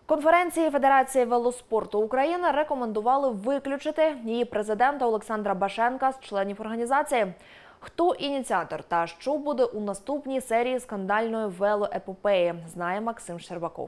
Конференції Федерації велоспорту України рекомендували виключити її президента Олександра Башенка з членів організації. Хто ініціатор та що буде у наступній серії скандальної велоепопеї, знає Максим Щербаков.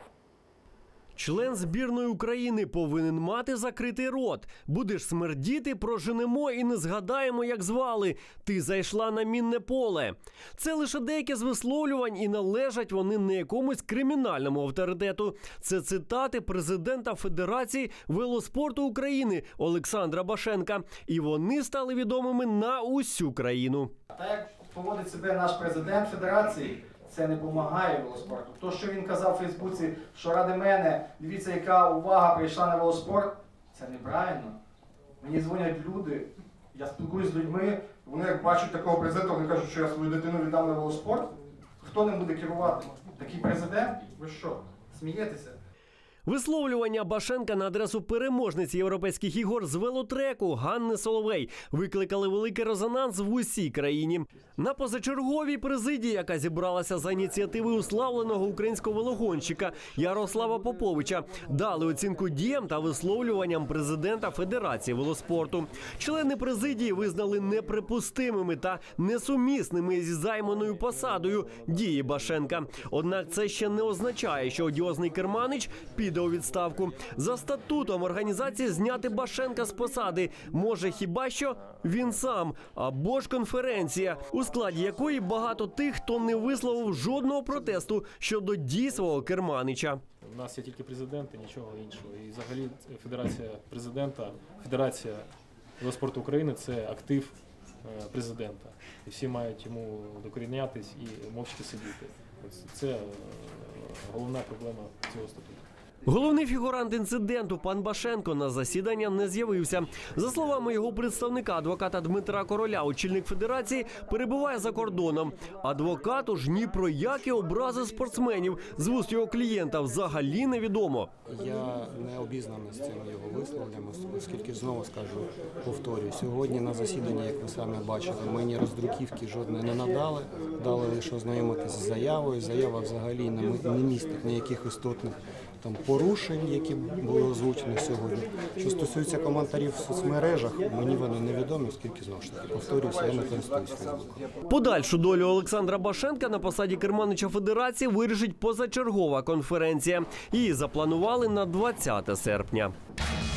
Член збірної України повинен мати закритий рот. Будеш смердіти, проженемо і не згадаємо, як звали. Ти зайшла на мінне поле. Це лише деякі з висловлювань, і належать вони не якомусь кримінальному авторитету. Це цитати президента Федерації велоспорту України Олександра Башенка. І вони стали відомими на усю країну. Так як поводить себе наш президент Федерації, це не допомагає велоспорту. То, що він казав у Фейсбуці, що ради мене, дивіться, яка увага прийшла на велоспорт, це неправильно. Мені дзвонять люди, я спілкуюся з людьми, вони як бачать такого президента, вони кажуть, що я свою дитину віддам на велоспорт. Хто ним буде керувати? Такий президент? Ви що, смієтеся? Висловлювання Башенка на адресу переможниці європейських ігор з велотреку Ганни Соловей викликали великий резонанс в усій країні. На позачерговій президії, яка зібралася за ініціативи уславленого українського велогонщика Ярослава Поповича, дали оцінку діям та висловлюванням президента Федерації велоспорту. Члени президії визнали неприпустимими та несумісними зі займаною посадою дії Башенка. Однак це ще не означає, що одіозний керманич піде у відставку. За статутом організації зняти Башенка з посади може хіба що він сам, або ж конференція, у складі якої багато тих, хто не висловив жодного протесту щодо дій свого керманича. У нас є тільки президент і нічого іншого. І взагалі Федерація президента, Федерація велоспорту України – це актив президента. І всі мають йому докорінятись і мовчки сидіти. Це головна проблема цього статуту. Головний фігурант інциденту пан Башенко на засідання не з'явився. За словами його представника, адвоката Дмитра Короля, очільник Федерації перебуває за кордоном. Адвокату ж ні про які образи спортсменів з вуст його клієнта взагалі невідомо. Я не обізнаний з цим його висловленням, оскільки, знову скажу, повторюю, сьогодні на засіданні, як ви самі бачили, мені роздруківки жодної не надали, дали лише ознайомитися з заявою. Заява взагалі не містить ніяких істотних порушень, які були озвучені сьогодні. Що стосується коментарів в соцмережах, мені вони невідомі, оскільки, знову ж таки, повторююся, я не користуюсь Фейсбуком. Подальшу долю Олександра Башенка на посаді керманича Федерації вирішить позачергова конференція. Її запланували на 20 серпня.